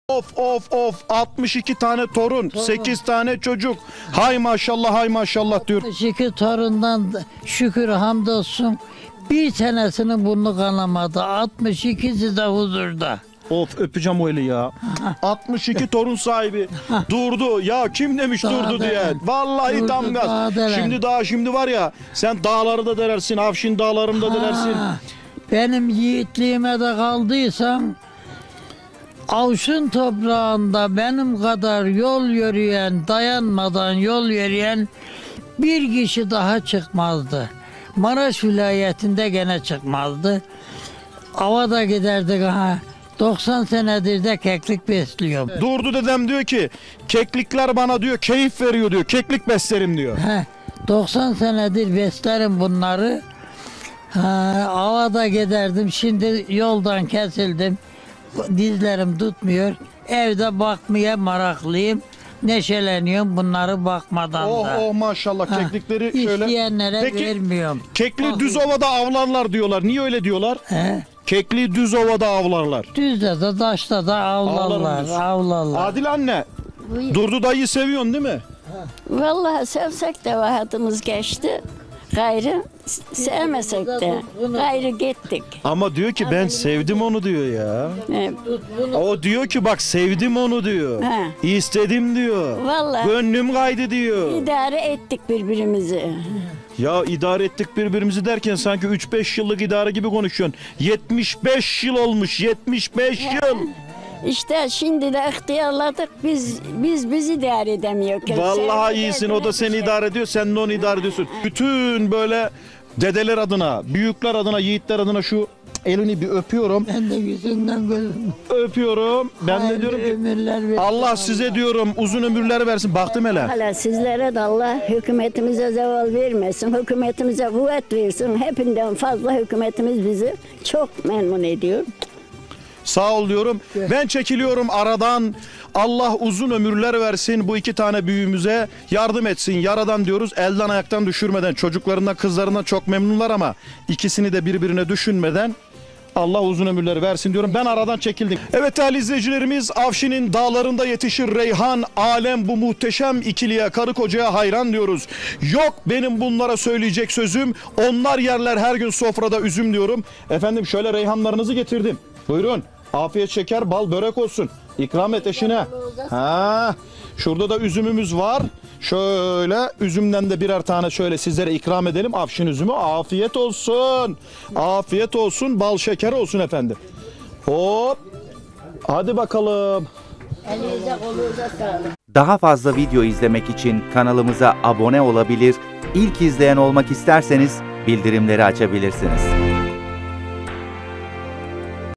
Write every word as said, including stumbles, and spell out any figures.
Of of of altmış iki tane torun, sekiz tane çocuk. Hay maşallah hay maşallah diyor. altmış iki torundan şükür hamdolsun bir tanesinin burnu kanamadı. altmış ikisi de huzurda. Of öpeceğim o eli ya. altmış iki torun sahibi durdu. Ya kim demiş Daha durdu diye. delen. Vallahi Durdu, tam gaz. daha delen. Şimdi daha şimdi var ya sen dağları da delersin, Afşin dağlarını da delersin. Ha, benim yiğitliğime de kaldıysan Avşin toprağında benim kadar yol yürüyen, dayanmadan yol yürüyen bir kişi daha çıkmazdı. Maraş vilayetinde gene çıkmazdı. Avada giderdik ha. doksan senedir de keklik besliyorum. Durdu dedem diyor ki keklikler bana diyor keyif veriyor diyor. Keklik beslerim diyor. He, doksan senedir beslerim bunları. Ha, avada giderdim. Şimdi yoldan kesildim. Dizlerim tutmuyor. Evde bakmaya meraklıyım. Neşeleniyorum bunları bakmadan Oh da. oh maşallah Ha, keklikleri şöyle. İsteyenlere Peki, vermiyorum. Kekli düz ovada avlarlar diyorlar. Niye öyle diyorlar? He, Kekli düz ovada avlarlar. düzde de taşta da avlarlar. diyorsun. Avlarlar. Adil anne, Buyur. Durdu dayıyı seviyorsun değil mi? Vallahi sevsek de hayatımız geçti. Gayrı sevmesek de gayrı gittik. Ama diyor ki ben sevdim onu diyor ya. Ee, O diyor ki bak sevdim onu diyor. He. İstedim diyor. Vallahi Gönlüm kaydı diyor. idare ettik birbirimizi. Ya idare ettik birbirimizi derken sanki üç beş yıllık idare gibi konuşuyorsun. yetmiş beş yıl olmuş yetmiş beş yıl. İşte şimdi de ihtiyarladık. Biz biz biz idare edemiyoruz. Vallahi Sevgi iyisin o da derdine seni düşer. idare ediyor sen de onu idare ediyorsun. Bütün böyle dedeler adına, büyükler adına, yiğitler adına şu elini bir öpüyorum. Ben de yüzünden gözüm. Öpüyorum. Ben de Hayırlı diyorum ki ömürler versin Allah size diyorum uzun ömürler versin. Baktım hele. Hala sizlere de Allah hükümetimize zeval vermesin. Hükümetimize kuvvet versin. Hepsinden fazla hükümetimiz bizi çok memnun ediyor. Sağ ol diyorum. Ben çekiliyorum aradan. Allah uzun ömürler versin bu iki tane büyüğümüze. Yardım etsin yaradan diyoruz. Elden ayaktan düşürmeden. Çocuklarından kızlarından çok memnunlar ama ikisini de birbirine düşünmeden Allah uzun ömürler versin diyorum. Ben aradan çekildim. Evet değerli izleyicilerimiz, Afşin'in dağlarında yetişir reyhan. Alem bu muhteşem ikiliye, karı kocaya hayran diyoruz. Yok benim bunlara söyleyecek sözüm. Onlar yerler her gün sofrada üzüm diyorum. Efendim şöyle reyhanlarınızı getirdim. Buyurun. Afiyet şeker bal börek olsun. İkram et eşine. Ha, şurada da üzümümüz var. Şöyle üzümden de birer tane şöyle sizlere ikram edelim. Afşin üzümü afiyet olsun. Afiyet olsun. Bal şeker olsun efendim. Hop. Hadi bakalım. Elinize kolunuza sağlık. Daha fazla video izlemek için kanalımıza abone olabilir, ilk izleyen olmak isterseniz bildirimleri açabilirsiniz.